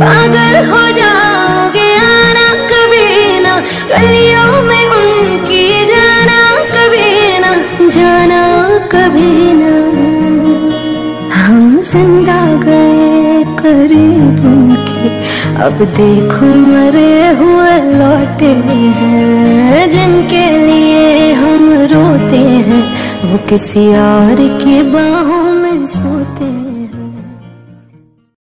पागल हो जाओगे आना कभी ना, गलियों में उनकी जाना कभी ना, जाना कभी ना। हम जिंदा गए करीब उनके, अब देखो मरे हुए लौटे हैं। जिनके लिए हम रोते हैं वो किसी और की बाहों